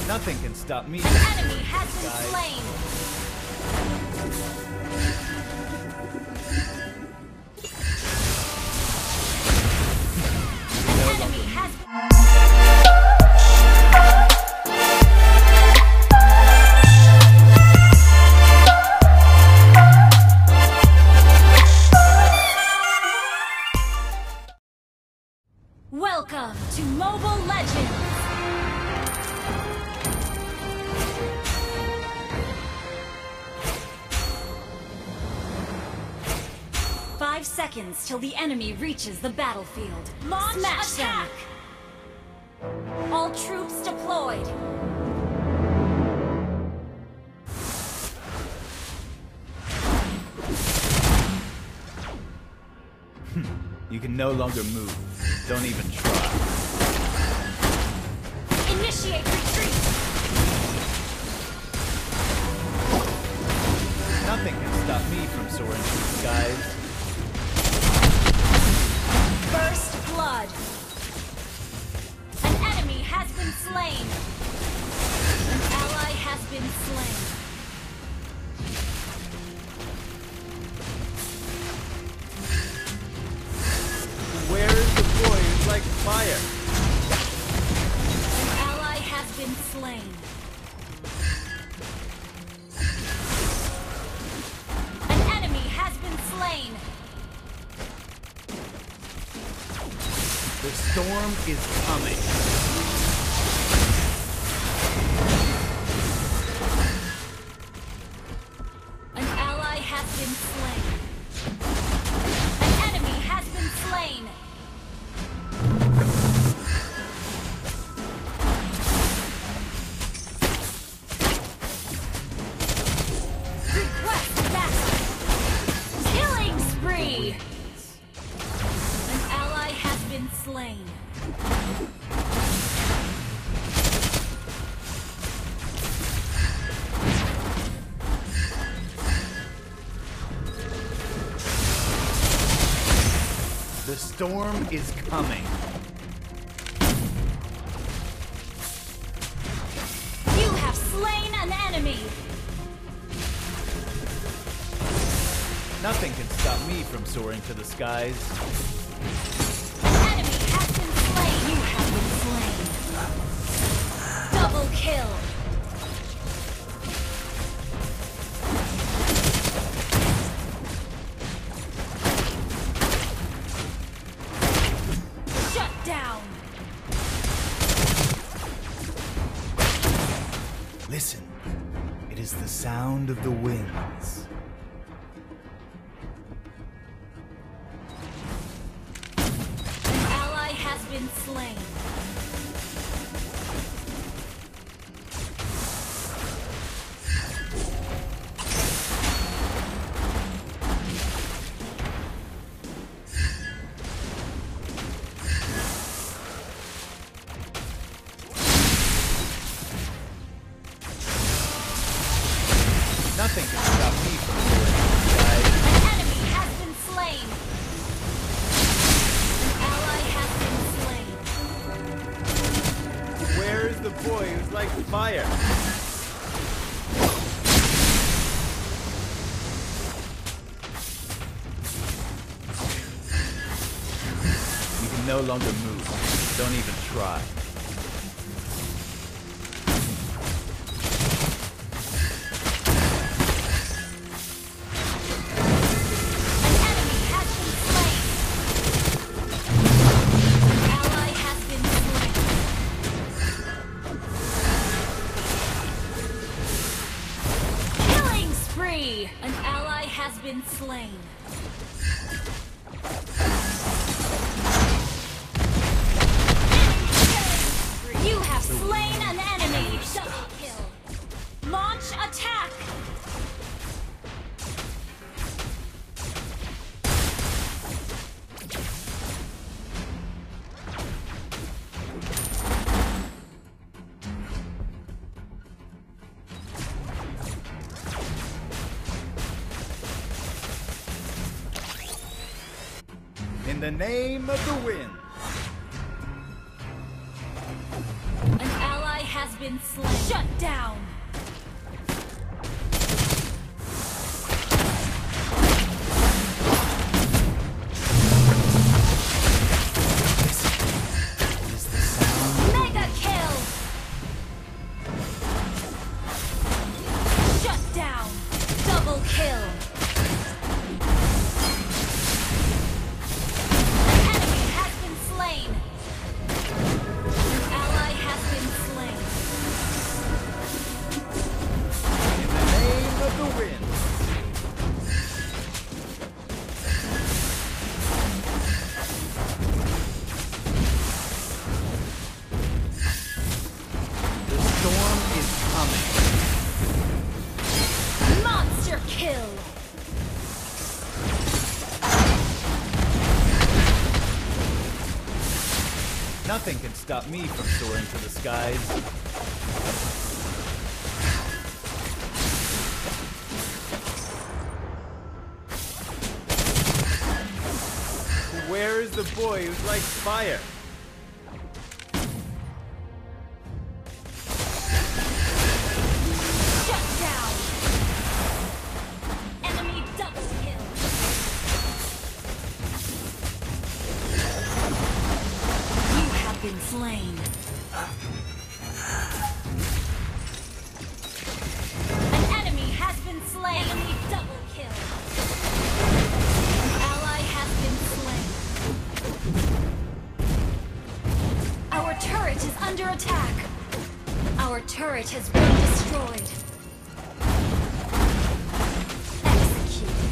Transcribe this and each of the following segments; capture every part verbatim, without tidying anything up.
Nothing can stop me. An enemy has been Guys. slain. An enemy has Welcome to Mobile Legends! Five seconds till the enemy reaches the battlefield. Launch Smash attack! Them. All troops deployed. You can no longer move. Don't even try. Initiate retreat! Nothing can stop me from soaring through the skies. First blood! An enemy has been slain! An ally has been slain. Where is the boy who's like fire? An ally has been slain. An enemy has been slain. The storm is coming. An ally has been slain. An enemy has been slain. Request backup. Killing spree. An ally has been slain. The storm is coming. You have slain an enemy. Nothing can stop me from soaring to the skies. An enemy has been slain. You have been slain. Double kill. Shut down. Listen, it is the sound of the winds. An ally has been slain. Nothing can stop me from soaring to the skies. An enemy has been slain. An ally has been slain. Where is the boy who's like fire? You can no longer move. Don't even try. An enemy has been slain. An ally has been slain. Killing spree. An ally has been slain. You have slain an enemy. Double kill. Launch attack. In the name of the wind. An ally has been slain. Shut down. Mega kill. Shut down. Double kill. An enemy has been slain. An ally has been slain. In the name of the wind. The storm is coming. Monster kill. Nothing can stop me from soaring to the skies. Where is the boy who's like fire? Shut down. Enemy double kill. You have been slain. An enemy has been slain. Enemy double kill. An ally has been slain. Our turret is under attack. Our turret has been destroyed. Executed.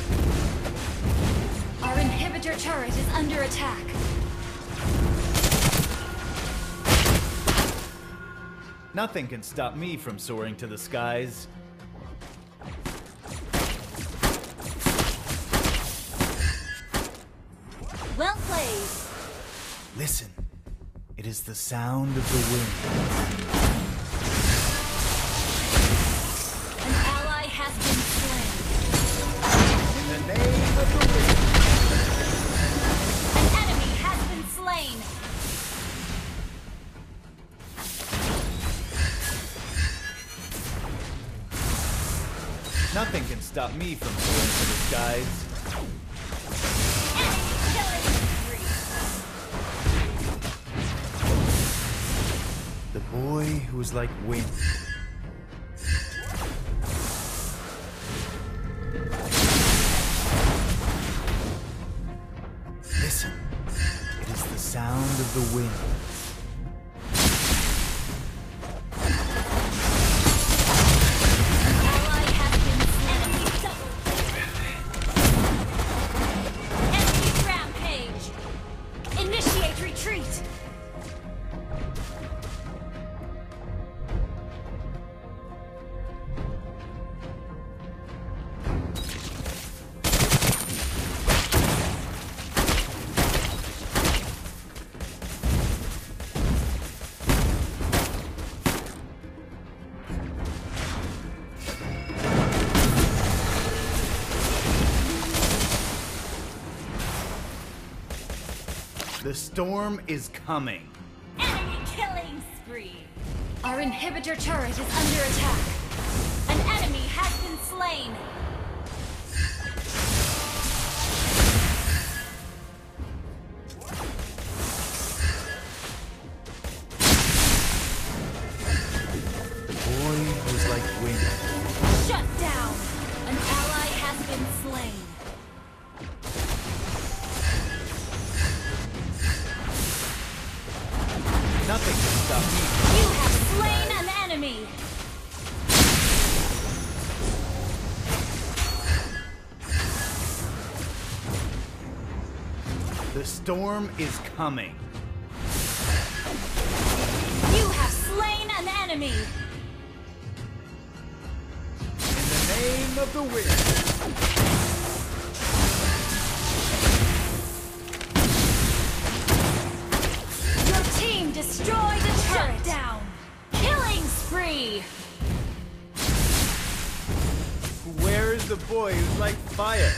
Our inhibitor turret is under attack. Nothing can stop me from soaring to the skies. Well played. Listen, it is the sound of the wind. An ally has been slain. In the name of the wind. An enemy has been slain. Nothing can stop me from soaring to the skies. Enemy killing spree. The boy who is like wind. Listen, it is the sound of the wind. Ally has been slain. Enemy double kill. Enemy rampage. Initiate retreat. The storm is coming. Enemy killing spree. Our inhibitor turret is under attack. An enemy has been slain. The boy who is like wind. Shut down. An ally has been slain. Nothing can stop me. You have slain an enemy. The storm is coming. You have slain an enemy. In the name of the wind. Your team destroyed a turret. Shut down. Killing spree. Where is the boy who's like fire?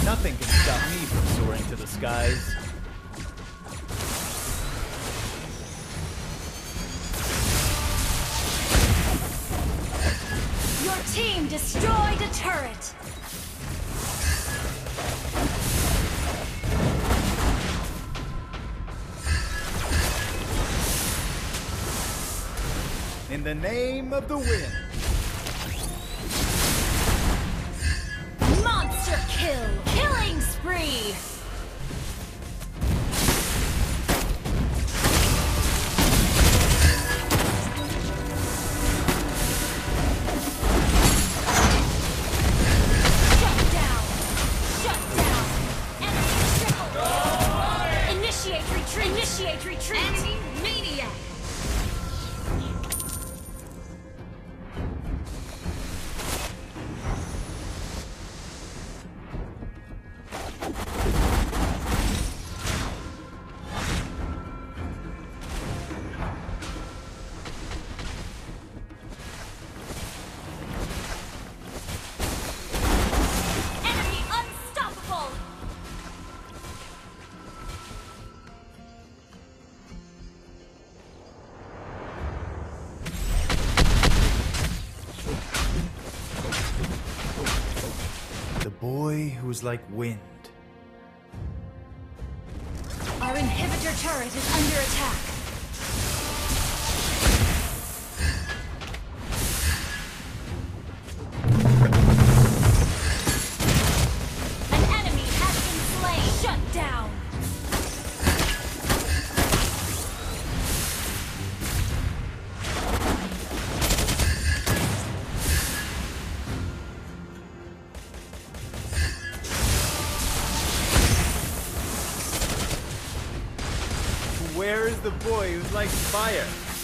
Nothing can stop me from soaring to the skies. Your team destroyed a turret! In the name of the wind. Monster kill! Killing spree! Shut down! Shut down! Enemy triple! Initiate retreat! Initiate retreat! Enemy maniac! The boy who was like wind. Our inhibitor turret is under attack. An enemy has been slain. Shut down. Where is the boy who's like fire?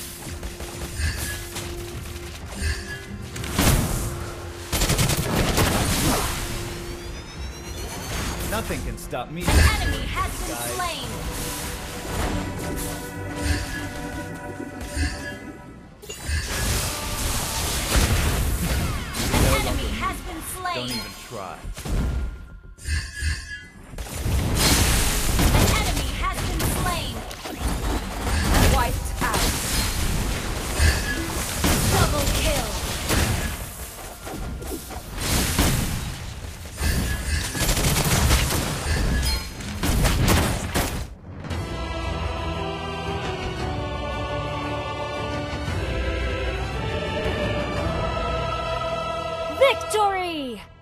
Nothing can stop me. An enemy has been Guys. slain. An enemy has been slain. Don't even try. An enemy has been slain. Wiped out. Double kill. Victory!